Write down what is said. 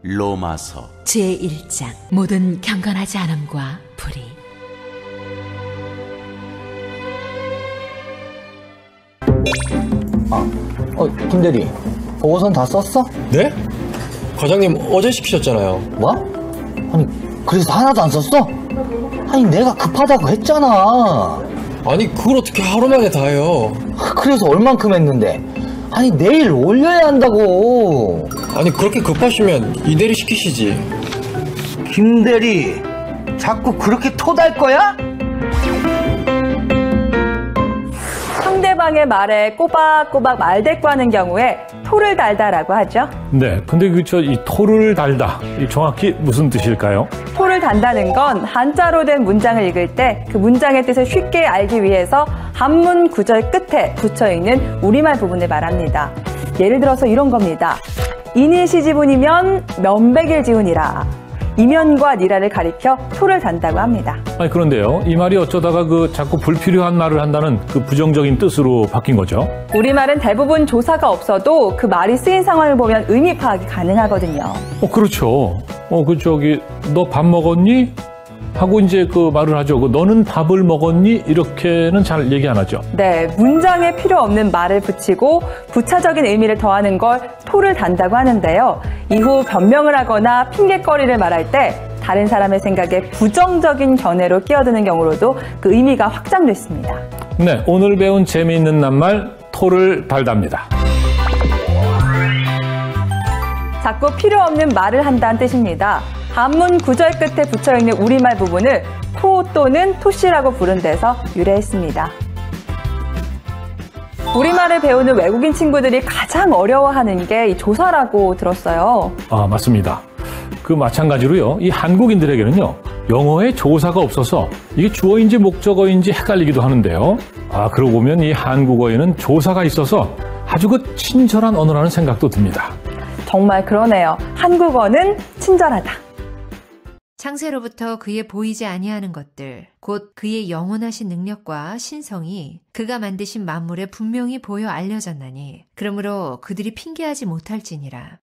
로마서 제1장 모든 경건하지 않음과 불의. 김대리, 보고서는 다 썼어? 네? 과장님 어제 시키셨잖아요. 뭐? 아니, 그래서 하나도 안 썼어? 아니, 내가 급하다고 했잖아. 아니 그걸 어떻게 하루 만에 다 해요. 그래서 얼만큼 했는데? 아니, 내일 올려야 한다고. 아니 그렇게 급하시면 이대리 시키시지. 김대리, 자꾸 그렇게 토달 거야? 상대방의 말에 꼬박꼬박 말대꾸하는 경우에 토를 달다라고 하죠. 네, 근데 이 토를 달다, 이 정확히 무슨 뜻일까요? 토를 단다는 건 한자로 된 문장을 읽을 때 그 문장의 뜻을 쉽게 알기 위해서 한문 구절 끝에 붙여있는 우리말 부분을 말합니다. 예를 들어서 이런 겁니다. 인일시지분이면 면백일지훈이라. 이면과 니라를 가리켜 토를 단다고 합니다. 아니, 그런데요, 이 말이 어쩌다가 자꾸 불필요한 말을 한다는 그 부정적인 뜻으로 바뀐 거죠? 우리말은 대부분 조사가 없어도 그 말이 쓰인 상황을 보면 의미 파악이 가능하거든요. 그렇죠. 너 밥 먹었니? 하고 이제 그 말을 하죠. 너는 밥을 먹었니? 이렇게는 잘 얘기 안 하죠. 네, 문장에 필요 없는 말을 붙이고 부차적인 의미를 더하는 걸 토를 단다고 하는데요. 이후 변명을 하거나 핑계거리를 말할 때 다른 사람의 생각에 부정적인 견해로 끼어드는 경우로도 그 의미가 확장됐습니다. 네, 오늘 배운 재미있는 낱말 토를 달답니다. 자꾸 필요 없는 말을 한다는 뜻입니다. 한문 구절 끝에 붙여있는 우리말 부분을 토 또는 토씨라고 부른 데서 유래했습니다. 우리말을 배우는 외국인 친구들이 가장 어려워하는 게 이 조사라고 들었어요. 아, 맞습니다. 마찬가지로요, 이 한국인들에게는요, 영어에 조사가 없어서 이게 주어인지 목적어인지 헷갈리기도 하는데요. 그러고 보면 이 한국어에는 조사가 있어서 아주 친절한 언어라는 생각도 듭니다. 정말 그러네요. 한국어는 친절하다. 창세로부터 그의 보이지 아니하는 것들, 곧 그의 영원하신 능력과 신성이 그가 만드신 만물에 분명히 보여 알려졌나니, 그러므로 그들이 핑계하지 못할지니라.